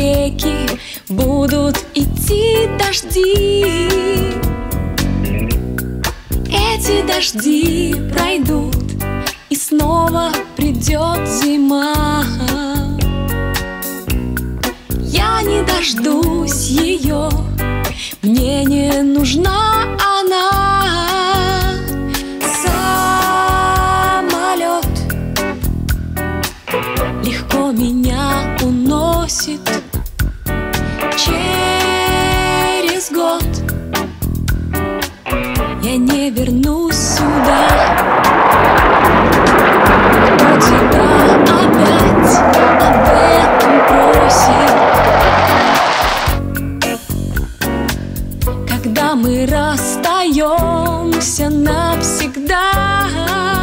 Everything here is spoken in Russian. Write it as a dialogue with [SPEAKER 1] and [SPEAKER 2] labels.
[SPEAKER 1] реки, будут идти дожди. Эти дожди пройдут, и снова придет зима. Я не дождусь ее, мне не нужна она. Самолет легко меня уносит. Через год я не вернусь сюда. Кто тебя опять об этом просит? Когда мы расстаемся навсегда,